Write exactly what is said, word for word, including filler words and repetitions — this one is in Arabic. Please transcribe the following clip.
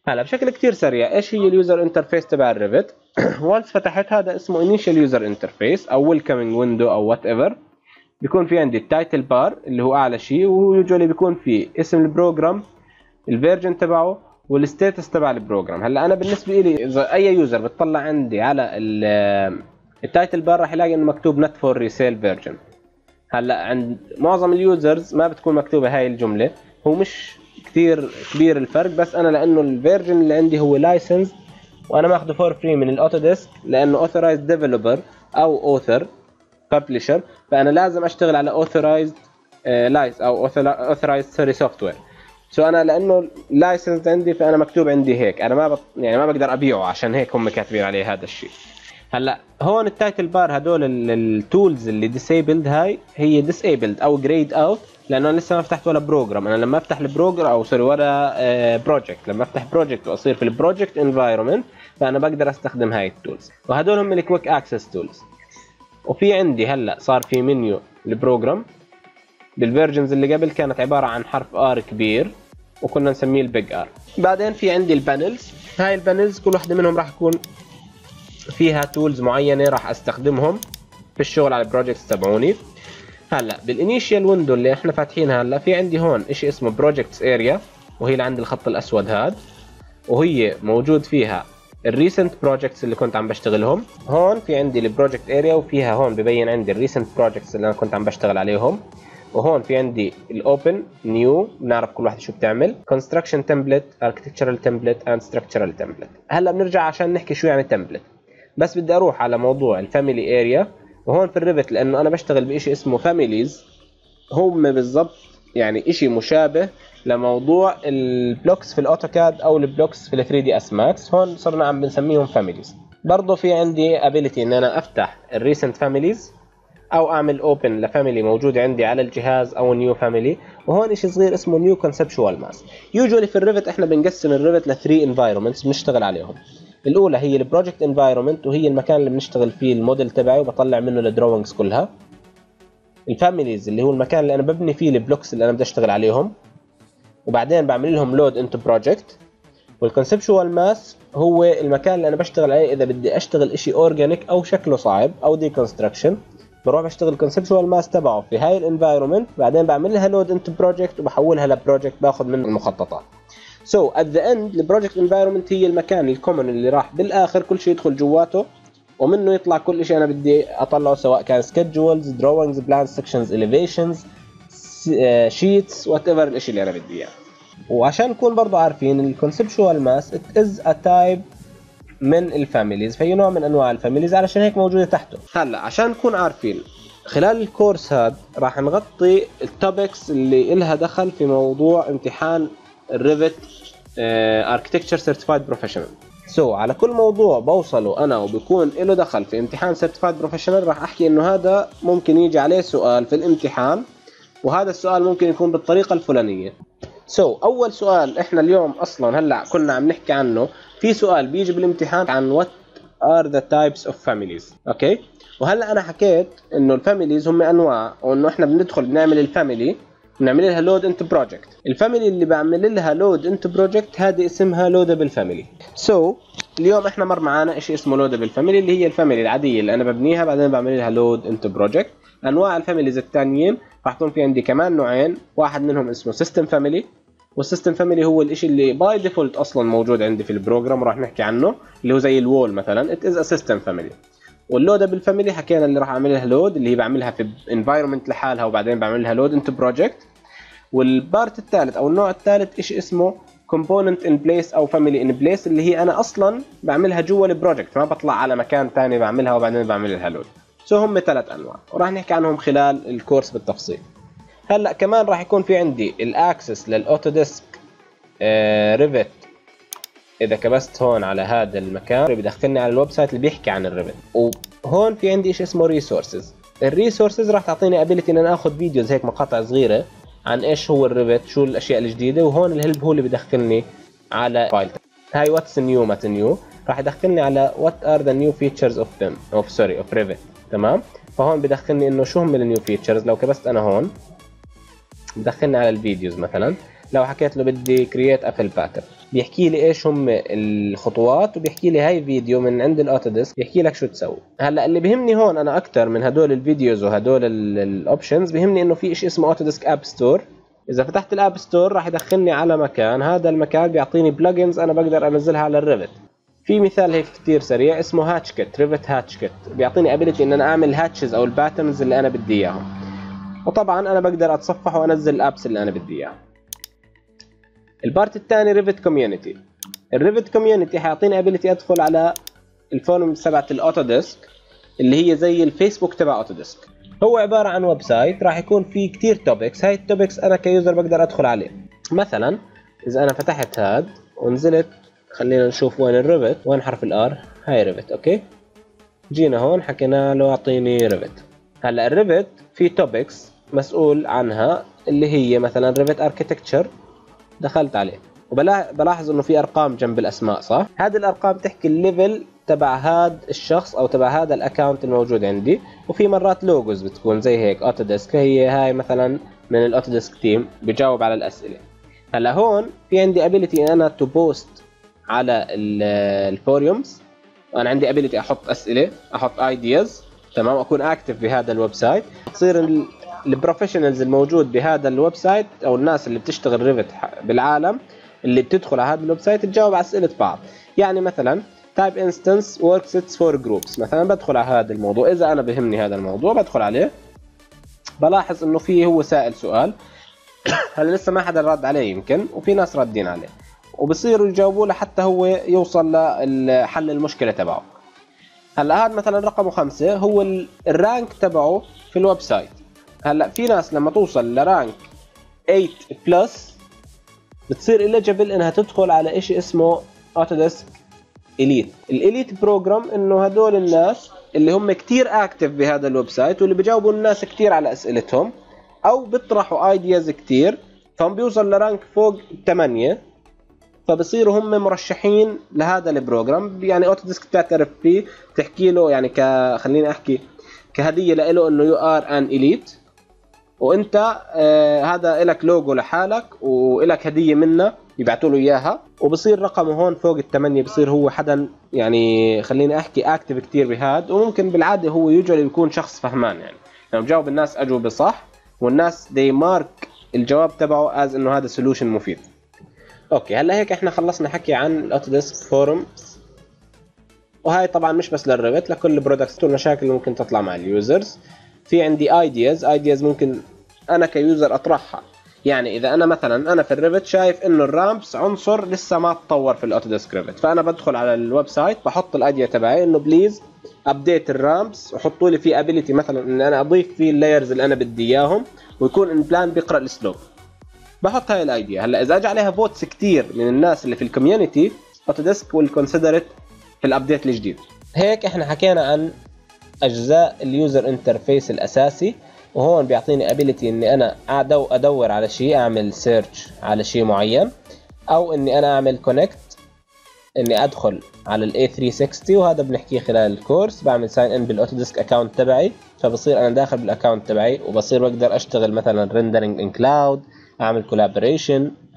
هلا بشكل كتير سريع ايش هي اليوزر انترفيس تبع الريفت؟ وانس فتحت هذا اسمه انيشال يوزر انترفيس او ويلكمينج ويندو او وات ايفر. بيكون في عندي التايتل بار اللي هو اعلى شيء، ويوجولي بيكون في اسم البروجرام، الفيرجن تبعه، والستاتس تبع البروجرام. هلا انا بالنسبه لي اذا اي يوزر بتطلع عندي على التايتل بار راح يلاقي انه مكتوب نت فور ريسيل فيرجن. هلا عند معظم اليوزرز ما بتكون مكتوبه هاي الجمله، هو مش كثير كبير الفرق، بس انا لانه الفيرجن اللي عندي هو لايسنس وانا ماخذه فور فري من الاوتوديسك لانه اوثرايزد ديفلوبر او اوثر ببلشر، فانا لازم اشتغل على اوثرايزد لايس او اوثرايزد سوري سوفت وير. سو انا لانه لايسنس عندي فانا مكتوب عندي هيك، انا ما بط... يعني ما بقدر ابيعه عشان هيك هم كاتبين عليه هذا الشيء. هلا هون التايتل بار هدول التولز اللي ديسيبلد هاي هي ديسيبلد او جريد اوت لانه انا لسه ما فتحت ولا بروجرام. انا لما افتح البروجرام او سوري ولا بروجكت، لما افتح بروجكت واصير في البروجكت انفايرمنت فانا بقدر استخدم هاي التولز، وهدول هم الكويك اكسس تولز. وفي عندي هلا صار في منيو البروجرام بالفيرجنز اللي قبل كانت عباره عن حرف ار كبير وكنا نسميه البيج ار. بعدين في عندي البانلز، هاي البانلز كل واحده منهم راح يكون فيها تولز معينه راح استخدمهم في الشغل على البروجكتس تبعوني. هلا بالانيشال ويندو اللي احنا فاتحينها هلا في عندي هون شيء اسمه بروجكتس اريا، وهي اللي عند الخط الاسود هاد، وهي موجود فيها الريسنت بروجكتس اللي كنت عم بشتغلهم. هون في عندي البروجكت اريا وفيها هون ببين عندي الريسنت بروجكتس اللي انا كنت عم بشتغل عليهم. وهون في عندي الاوبن نيو، بنعرف كل واحده شو بتعمل، كونستراكشن تمبلت، اركتكتشرال تمبلت اند ستراكشرال تمبلت. هلا بنرجع عشان نحكي شو يعني تمبلت، بس بدي اروح على موضوع الفاميلي اريا. وهون في الريفت لانه انا بشتغل بشيء اسمه فاميليز، هم بالضبط يعني شيء مشابه لموضوع البلوكس في الاوتوكاد او البلوكس في ال ثري دي اس ماكس، هون صرنا عم بنسميهم فاميليز. برضه في عندي ابيليتي ان انا افتح الريسنت فاميليز او اعمل اوبن لفاميلي موجوده عندي على الجهاز او نيو فاميلي. وهون شيء صغير اسمه نيو كونسبشوال ماس. يوجوالي في الريفت احنا بنقسم الريفت ل ثري انفايرمنتس بنشتغل عليهم. الاولى هي البروجكت انفايرمنت وهي المكان اللي بنشتغل فيه الموديل تبعي وبطلع منه الدروينجز كلها. الفاميليز اللي هو المكان اللي انا ببني فيه البلوكس اللي انا بدي اشتغل عليهم وبعدين بعمل لهم لود انتو بروجكت. والكونسبشوال ماس هو المكان اللي انا بشتغل عليه اذا بدي اشتغل اشي اورجانيك او شكله صعب او دي كونستراكشن، بروح بشتغل كونسبشوال ماس تبعه في هاي الانفايرمنت، بعدين بعمل لها لود انتو بروجكت وبحولها لبروجكت باخذ منه المخططات. سو ات ذا اند البروجكت انفايرمنت هي المكان الكومن اللي راح بالاخر كل شيء يدخل جواته ومنه يطلع كل شيء انا بدي اطلعه، سواء كان سكيدجولز، دروينجز، بلانز، سكشنز، اليفيشنز، شيتس، وات ايفر الشيء اللي انا بدي اياه. وعشان نكون برضه عارفين الكونسبشوال ماس ات از ا تايب من الفاميليز، فهي نوع من انواع الفاميليز علشان هيك موجوده تحته. هلا عشان نكون عارفين خلال الكورس هذا راح نغطي التوبكس اللي إلها دخل في موضوع امتحان الريفت اركتكتشر سيرتيفايد بروفيشنال. سو على كل موضوع بوصله انا وبيكون له دخل في امتحان سيرتيفايد بروفيشنال راح احكي انه هذا ممكن يجي عليه سؤال في الامتحان، وهذا السؤال ممكن يكون بالطريقه الفلانيه. سو so, اول سؤال احنا اليوم اصلا هلا كنا عم نحكي عنه، في سؤال بيجي بالامتحان عن what are the types of families. اوكي، وهلا انا حكيت انه الفاميليز هم انواع، وانه احنا بندخل بنعمل الفاميلي بنعمل لها لود انت بروجكت. الفاميلي اللي بعمل لها لود انت بروجكت هذه اسمها لودبل فاميلي. سو اليوم احنا مر معانا شيء اسمه لودبل فاميلي اللي هي الفاميلي العاديه اللي انا ببنيها بعدين بعمل لها لود انت بروجكت. انواع الفاميليز الثانيين راح يكون في عندي كمان نوعين، واحد منهم اسمه سيستم فاميلي، والسيستم فاميلي هو الشيء اللي باي ديفولت اصلا موجود عندي في البروجرام وراح نحكي عنه اللي هو زي الوول مثلا، ات از ا سيستم فاميلي. واللودبل فاميلي حكينا اللي راح اعمل لها لود اللي هي بعملها في انفايرمنت لحالها وبعدين بعمل لها لود انت بروجكت. والبارت الثالث او النوع الثالث شيء اسمه كومبوننت ان بليس او فاميلي ان بليس اللي هي انا اصلا بعملها جوا البروجكت، ما بطلع على مكان ثاني بعملها وبعدين بعمل لها لود. سو هم ثلاث انواع وراح نحكي عنهم خلال الكورس بالتفصيل. هلا كمان راح يكون في عندي الاكسس للاوتوديسك ريفت. اذا كبست هون على هذا المكان بدخلني على الويب سايت اللي بيحكي عن الريفت، وهون في عندي شيء اسمه ريسورسز. الريسورسز راح تعطيني ابيليتي ان انا اخذ فيديوز هيك مقاطع صغيره عن ايش هو الريفت، شو الاشياء الجديده. وهون الهلب هو اللي بدخلني على فايل هاي واتس نيو مات نيو، راح يدخلني على وات ار ذا نيو فيتشرز اوف ذم اوف سوري اوف ريفت. تمام، فهون بدخلني انه شو هم النيو فيتشرز. لو كبست انا هون بدخلني على الفيديوز مثلا، لو حكيت له بدي كرييت افل باترن بيحكي لي ايش هم الخطوات، وبيحكي لي هاي فيديو من عند الاوتوديسك بيحكي لك شو تسوي. هلا اللي بيهمني هون انا اكثر من هدول الفيديوز وهدول الاوبشنز، بيهمني انه في شيء اسمه اوتوديسك اب ستور. اذا فتحت الاب ستور راح يدخلني على مكان، هذا المكان بيعطيني بلجنز انا بقدر انزلها على الريفت. في مثال هيك كتير سريع اسمه هاتش كيت، ريفت هاتش كيت، بيعطيني ابيليتي ان انا اعمل هاتشز او الباترنز اللي انا بدي اياهم، وطبعا انا بقدر اتصفح وانزل الابس اللي انا بدي اياها. البارت الثاني ريفت كوميونتي. الريفت كوميونتي حيعطيني ابيليتي ادخل على الفورم تبعت الاوتوديسك اللي هي زي الفيسبوك تبع اوتوديسك. هو عباره عن ويب سايت راح يكون فيه كتير توبكس، هاي التوبكس انا كيوزر بقدر ادخل عليه. مثلا اذا انا فتحت هاد ونزلت، خلينا نشوف وين الريفت، وين حرف الار، هاي ريفت. اوكي جينا هون حكينا له اعطيني ريفت. هلا الريفت في توبكس مسؤول عنها اللي هي مثلا ريفت اركيتكتشر، دخلت عليه وبلاحظ انه في ارقام جنب الاسماء صح. هذه الارقام تحكي الليفل تبع هذا الشخص او تبع هذا الاكونت الموجود عندي، وفي مرات لوجوز بتكون زي هيك اوتوديسك، هي هاي مثلا من الاوتوديسك تيم بجاوب على الاسئله. هلا هون في عندي ابيليتي انا تو بوست على الفوريومز، وانا عندي ابيليتي احط اسئله، احط ايدياز، تمام، اكون اكتف بهذا الويب سايت. تصير البروفيشنالز الموجود بهذا الويب سايت او الناس اللي بتشتغل ريفت بالعالم اللي بتدخل على هذا الويب سايت تجاوب على اسئله بعض. يعني مثلا تايب انستنس ورك سيتس فور جروبس، مثلا بدخل على هذا الموضوع، اذا انا بهمني هذا الموضوع بدخل عليه، بلاحظ انه في هو سائل سؤال هلا لسه ما حدا رد عليه يمكن، وفي ناس ردين عليه، وبصيروا يجاوبوا له حتى هو يوصل لحل المشكله تبعه. هلا هذا مثلا رقمه خمسة هو الرانك تبعه في الويب سايت. هلا في ناس لما توصل لرانك ثمانية بلس بتصير إليجيبل انها تدخل على شيء اسمه اوتوديسك اليت. الاليت بروجرام انه هدول الناس اللي هم كتير اكتف بهذا الويب سايت واللي بيجاوبوا الناس كتير على اسئلتهم او بيطرحوا ايدياز كتير، فهم بيوصل لرانك فوق ثمانية، فبصيروا هم مرشحين لهذا البروجرام. يعني اوتوديسك بتعترف فيه، تحكي له يعني ك خليني احكي كهديه له انه يو ار ان اليت، وانت آه هذا لك لوجو لحالك ولك هديه منا يبعثوا له اياها، وبصير رقمه هون فوق الثمانية، بصير هو حدا يعني خليني احكي اكتف كتير بهاد. وممكن بالعاده هو يوجوالي يكون شخص فهمان، يعني لما بجاوب الناس اجوبه صح والناس دي مارك الجواب تبعه از انه هذا سولوشن مفيد. اوكي هلا هيك احنا خلصنا حكي عن الاوتوديسك فورم، وهاي طبعا مش بس للريفت، لكل البرودكتس والمشاكل اللي ممكن تطلع مع اليوزرز. في عندي ايدياز، ايدياز ممكن انا كيوزر اطرحها. يعني اذا انا مثلا انا في الريفت شايف انه الرامبس عنصر لسه ما تطور في الاوتوديسك ريفت، فانا بدخل على الويب سايت بحط الايديا تبعي انه بليز ابديت الرامبس، وحطوا لي فيه ابيليتي مثلا ان انا اضيف فيه اللايرز اللي انا بدي اياهم، ويكون ان بلان بيقرا السلوب. بحط هاي الايديا. هلا اذا اجى عليها فوتس كتير من الناس اللي في الكوميونتي، اوتوديسك ويل كونسيدر ات في الابديت الجديد. هيك احنا حكينا عن اجزاء اليوزر انترفيس الاساسي، وهون بيعطيني ابيليتي اني انا أدو ادور على شيء، اعمل سيرش على شيء معين، او اني انا اعمل كونكت، اني ادخل على الاي ثلاثمية وستين، وهذا بنحكيه خلال الكورس. بعمل ساين ان بالاوتوديسك اكونت تبعي، فبصير انا داخل بالاكونت تبعي، وبصير بقدر اشتغل مثلا ريندرينج ان كلاود، اعمل كولابوريشن،